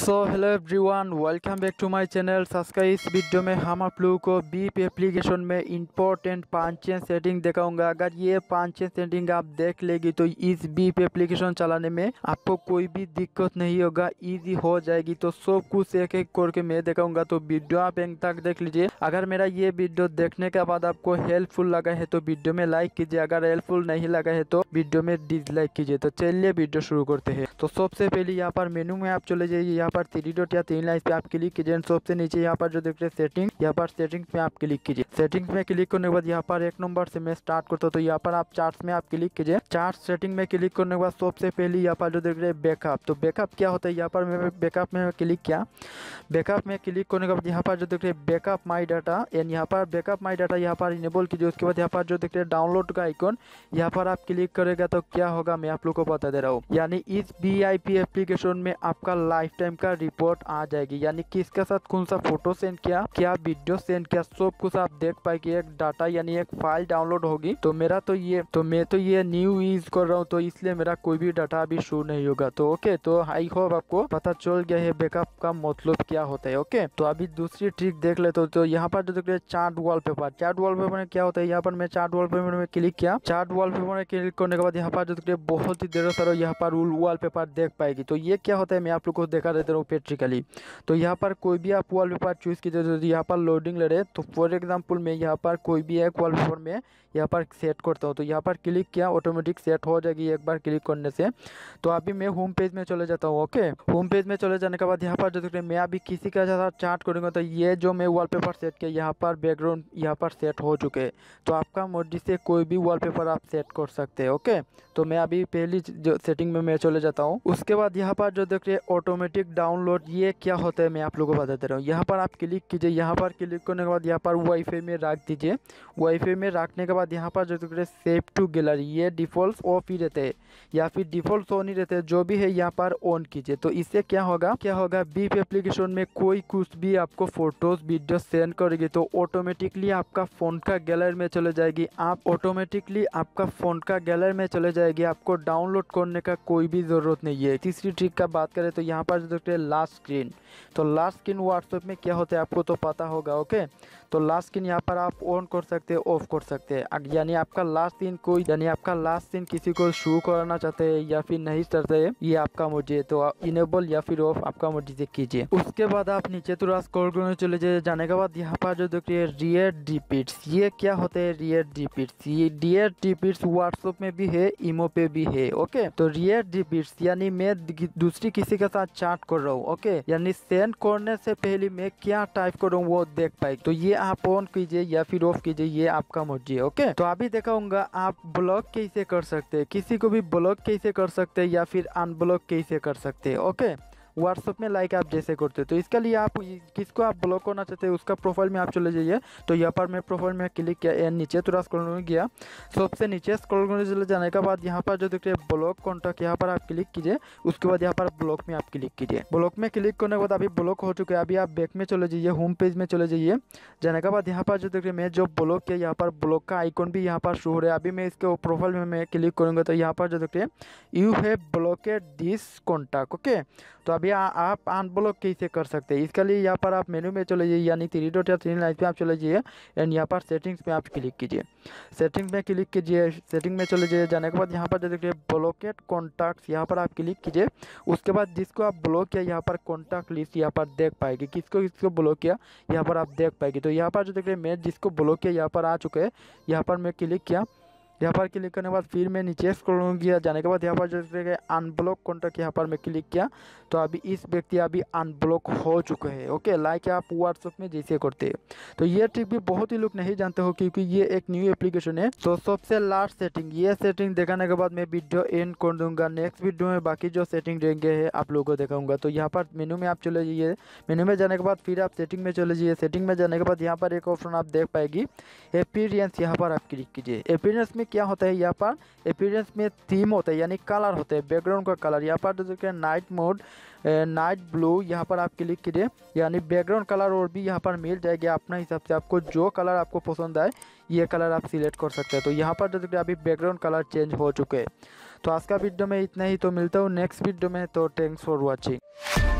So hello everyone, welcome back to my channel. आज का इस वीडियो में हम आप लोगों को बीप एप्लीकेशन में इंपॉर्टेंट 5 सेटिंग दिखाऊंगा। अगर ये 5 सेटिंग आप देख लेगी तो इस बीप एप्लीकेशन चलाने में आपको कोई भी दिक्कत नहीं होगा, इजी हो जाएगी। तो सब कुछ एक एक करके मैं दिखाऊंगा, तो वीडियो आप एंड तक देख लीजिए। अगर मेरा ये वीडियो देखने के बाद आपको हेल्पफुल लगा है तो वीडियो में लाइक कीजिए, अगर हेल्पफुल नहीं लगा है तो वीडियो में डिसलाइक कीजिए। तो चलिए वीडियो शुरू करते हैं। तो सबसे पहले यहाँ पर मेनू में आप चले जाइए, यहाँ पर 3 डॉट या 3 लाइन पे आप क्लिक कीजिए। सबसे नीचे यहाँ पर जो देख रहे हैं सेटिंग, यहाँ पर सेटिंग्स में आप क्लिक कीजिए। सेटिंग्स में क्लिक करने के बाद यहाँ पर 1 नंबर से मैं स्टार्ट करता हूँ, तो यहाँ पर आप चार्ट्स में आप क्लिक कीजिए। चार्ट सेटिंग में क्लिक करने के बाद सबसे पहले यहाँ पर जो देख रहे हैं बैकअप, तो बैकअप क्या होता है, यहाँ पर मैं बैकअप में क्लिक किया। बैकअप में क्लिक करने के बाद यहाँ पर जो देख रहे हैं बैकअप माई डाटा, एंड यहाँ पर बैकअप माई डाटा यहाँ पर इनेबल कीजिए। उसके बाद यहाँ पर जो देख रहे हैं डाउनलोड का आइकॉन, यहाँ पर आप क्लिक करेगा तो क्या होगा मैं आप लोग को बता दे रहा हूँ। यानी इस VIP एप्लीकेशन में आपका लाइफ टाइम का रिपोर्ट आ जाएगी, यानी किसके साथ कौन सा फोटो सेंड किया, क्या वीडियो सेंड किया, सब कुछ आप देख पाएंगे। एक डाटा यानी एक फाइल डाउनलोड होगी। तो मेरा तो मैं तो ये न्यू यूज कर रहा हूँ, तो इसलिए मेरा कोई भी डाटा अभी शो नहीं होगा। तो ओके, तो आई होप आपको पता चल गया है बैकअप का मतलब क्या होता है। ओके, तो अभी दूसरी ट्रिक देख लेते हो। तो यहाँ पर जो देख रहे हैं चार्ट वॉलपेपर, चार्ट वॉलपेपर में क्या होता है, यहाँ पर मैं चार्ट वॉलपेपर में क्लिक किया। चार्ट वॉलपेपर में क्लिक करने के बाद यहाँ पर जो देख रहे हैं बहुत ही देर सारा यहाँ पर वॉलपेपर देख पाएगी। तो ये क्या होता है मैं आप लोग को दिखा देता हूँ प्रैक्टिकली। तो यहाँ पर कोई भी आप वॉलपेपर चूज कीजिए, तो यहाँ पर लोडिंग ले रहे, तो फॉर एग्जांपल मैं यहाँ पर कोई भी एक वॉलपेपर में यहाँ पर सेट करता हूँ। तो यहाँ पर क्लिक किया, ऑटोमेटिक सेट हो जाएगी एक बार क्लिक करने से। तो अभी मैं होम पेज में चले जाता हूँ। ओके, होम पेज में चले जाने के बाद यहाँ पर जो देख रहे हैं मैं अभी किसी का साथ चार्ट करूँगा, तो ये जो मैं वॉलपेपर सेट किया यहाँ पर बैकग्राउंड यहाँ पर सेट हो चुके हैं। तो आपका मर्जी से कोई भी वॉलपेपर आप सेट कर सकते हैं। ओके, तो मैं अभी पहली जो सेटिंग में मैं चले जाता हूँ। उसके बाद यहाँ पर जो देख रहे हैं ऑटोमेटिक डाउनलोड, ये क्या होता है मैं आप लोगों को बता दे रहा हूँ। यहाँ पर आप क्लिक कीजिए, यहाँ पर क्लिक करने के बाद यहाँ पर वाईफाई में रख दीजिए। वाईफाई में रखने के बाद यहाँ पर जो देख रहे हैं सेव टू गैलरी, ये डिफॉल्ट ऑफ ही रहते हैं या फिर डिफॉल्ट ऑन ही रहते हैं, जो भी है यहाँ पर ऑन कीजिए। तो इससे क्या होगा बीप एप्लीकेशन में कोई कुछ भी आपको फोटोज वीडियो सेंड करेगी तो ऑटोमेटिकली आपका फोन का गैलरी में चले जाएगी। आप ऑटोमेटिकली आपका फोन का गैलरी में चले जाएगी, आपको डाउनलोड करने का कोई भी जरूरत नहीं है। तीसरी ट्रिक का बात करें तो यहाँ पर जो देखते हैं लास्ट स्क्रीन, तो लास्ट स्क्रीन व्हाट्सएप में क्या होता है आपको तो पता होगा। ओके, तो लास्ट स्क्रीन यहाँ पर आप ऑन कर सकते हैं, ऑफ कर सकते हैं। यानी आपका लास्ट सीन कोई यानी आपका लास्ट सीन किसी को शो करना चाहते हैं या फिर नहीं चाहते हैं, ये आपका मर्जी है। तो इनेबल या फिर ऑफ आपका मर्जी से कीजिए। उसके बाद आप नीचे थोड़ा स्क्रॉल करने चले जाइए। जाने के बाद यहाँ पर जो देखिए रिएट रिपीट्स, ये क्या होते हैं रिएट रिपीट्स, ये रिएट रिपीट्स व्हाट्सएप में भी है, इमो पे भी है। ओके, तो रिएट रिपीट्स यानी मैं दूसरी किसी के साथ चैट कर रहा हूँ। ओके, यानी सेंड करने से पहले मैं क्या टाइप करूँ वो देख पाए। तो ये आप ऑन कीजिए या फिर ऑफ कीजिए, ये आपका मर्जी है। ओके, तो अभी दिखाऊंगा आप ब्लॉक कैसे कर सकते हैं, किसी को भी ब्लॉक कैसे कर सकते हैं या फिर अनब्लॉक कैसे कर सकते हैं। ओके, व्हाट्सएप में लाइक आप जैसे करते हैं। तो इसके लिए आप किसको आप ब्लॉक करना चाहते हैं उसका प्रोफाइल में आप चले जाइए। तो यहाँ पर मैं प्रोफाइल में क्लिक किया एंड नीचे थोड़ा स्क्रॉल करने गया। सबसे नीचे स्क्रॉल करने चले जाने के बाद यहाँ पर जो देखते हैं ब्लॉक कॉन्टैक्ट, यहाँ पर आप क्लिक कीजिए। उसके बाद यहाँ पर ब्लॉक में आप क्लिक कीजिए। ब्लॉक में क्लिक करने के बाद अभी ब्लॉक हो चुके हैं। अभी आप बैक में चले जाइए, होम पेज में चले जाइए। जाने के बाद यहाँ पर जो देखिए मैं जो ब्लॉक किया यहाँ पर ब्लॉक का आइकॉन भी यहाँ पर शो हो रहा है। अभी मैं इसके प्रोफाइल में मैं क्लिक करूँगा तो यहाँ पर जो देखिए you have blocked this contact. Okay, तो अभी आप अनब्लॉक कैसे कर सकते हैं, इसके लिए यहाँ पर आप मेनू में चले जाइए, यानी 3 डॉट या 3 लाइन पे आप चले जाइए एंड यहाँ पर सेटिंग्स में आप क्लिक कीजिए। सेटिंग्स में क्लिक कीजिए, सेटिंग में चले जाइए। जाने के बाद यहाँ पर जो देखिए ब्लॉकेड कॉन्टैक्ट्स, यहाँ पर आप क्लिक कीजिए। उसके बाद जिसको आप ब्लॉक किया यहाँ पर कॉन्टैक्ट लिस्ट यहाँ पर देख पाएगी, किसको किसको ब्लॉक किया यहाँ पर आप देख पाएगी। तो यहाँ पर जो देखिए मैं जिसको ब्लॉक किया यहाँ पर आ चुके हैं। यहाँ पर मैं क्लिक किया, यहाँ पर क्लिक करने के बाद फिर मैं नीचे स्क्रॉल किया। जाने के बाद यहाँ पर जो अनब्लॉक कॉन्टैक्ट यहाँ पर मैं क्लिक किया, तो अभी इस व्यक्ति अभी अनब्लॉक हो चुके हैं। ओके, लाइक आप व्हाट्सएप में जैसे करते हैं। तो ये ट्रिक भी बहुत ही लोग नहीं जानते हो क्योंकि ये एक न्यू एप्लीकेशन है। तो सबसे लास्ट सेटिंग, ये सेटिंग दिखाने के बाद मैं वीडियो एंड कर दूंगा। नेक्स्ट वीडियो में बाकी जो सेटिंग रहेंगे है आप लोगों को दिखाऊंगा। तो यहाँ पर मेनू में आप चले जाइए। मेनू में जाने के बाद फिर आप सेटिंग में चले जाइए। सेटिंग में जाने के बाद यहाँ पर एक ऑप्शन आप देख पाएगी अपीयरेंस, यहाँ पर आप क्लिक कीजिए। अपीयरेंस में क्या होता है, यहाँ पर अपीयरेंस में थीम होता है यानी कलर होते हैं, बैकग्राउंड का कलर। यहाँ पर जो नाइट मोड, नाइट ब्लू, यहाँ पर आप क्लिक कीजिए। यानी बैकग्राउंड कलर और भी यहाँ पर मिल जाएगी अपना हिसाब से, आपको जो कलर आपको पसंद आए ये कलर आप सिलेक्ट कर सकते हैं। तो यहाँ पर जो अभी बैकग्राउंड कलर चेंज हो चुके हैं। तो आज का वीडियो में इतना ही, तो मिलता हूँ नेक्स्ट वीडियो में। तो थैंक्स फॉर वॉचिंग।